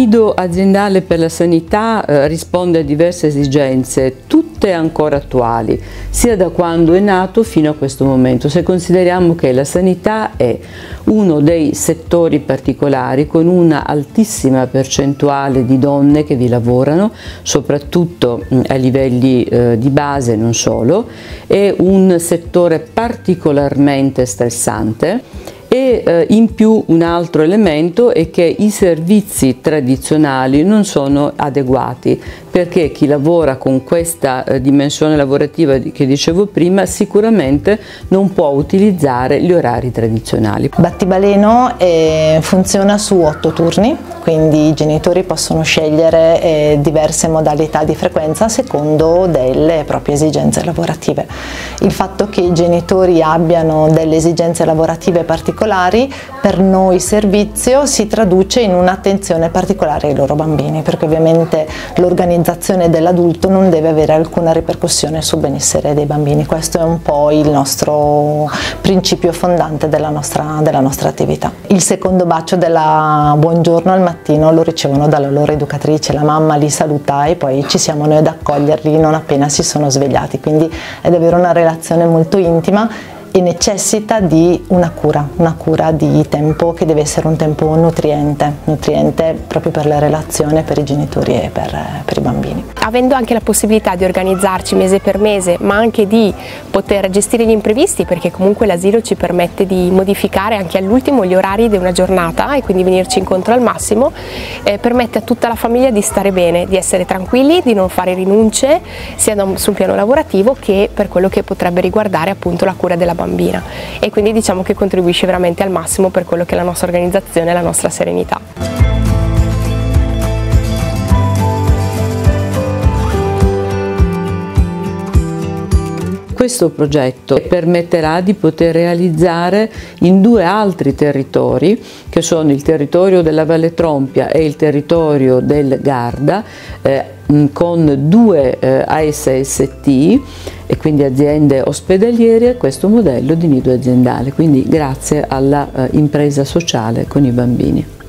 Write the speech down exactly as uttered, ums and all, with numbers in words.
nido aziendale per la sanità eh, risponde a diverse esigenze, tutte ancora attuali, sia da quando è nato fino a questo momento, se consideriamo che la sanità è uno dei settori particolari con una altissima percentuale di donne che vi lavorano, soprattutto mh, a livelli eh, di base, non solo, è un settore particolarmente stressante. E eh, in più un altro elemento è che i servizi tradizionali non sono adeguati, perché chi lavora con questa eh, dimensione lavorativa che dicevo prima sicuramente non può utilizzare gli orari tradizionali. Battibaleno eh, funziona su otto turni, quindi i genitori possono scegliere eh, diverse modalità di frequenza a secondo delle proprie esigenze lavorative. Il fatto che i genitori abbiano delle esigenze lavorative particolari per noi servizio si traduce in un'attenzione particolare ai loro bambini, perché ovviamente l'organizzazione dell'adulto non deve avere alcuna ripercussione sul benessere dei bambini. Questo è un po' il nostro principio fondante della nostra, della nostra attività. Il secondo bacio della buongiorno al mattino lo ricevono dalla loro educatrice, la mamma li saluta e poi ci siamo noi ad accoglierli non appena si sono svegliati, quindi è davvero una relazione molto intima e necessita di una cura, una cura di tempo che deve essere un tempo nutriente, nutriente proprio per la relazione, per i genitori e per, per i bambini. Avendo anche la possibilità di organizzarci mese per mese, ma anche di poter gestire gli imprevisti, perché comunque l'asilo ci permette di modificare anche all'ultimo gli orari di una giornata e quindi venirci incontro al massimo, eh, permette a tutta la famiglia di stare bene, di essere tranquilli, di non fare rinunce sia sul piano lavorativo che per quello che potrebbe riguardare appunto la cura della bambina, e quindi diciamo che contribuisce veramente al massimo per quello che è la nostra organizzazione e la nostra serenità. Questo progetto permetterà di poter realizzare in due altri territori, che sono il territorio della Valle Trompia e il territorio del Garda, eh, con due eh, A S S T e quindi aziende ospedaliere, questo modello di nido aziendale, quindi grazie alla eh, impresa sociale con i bambini.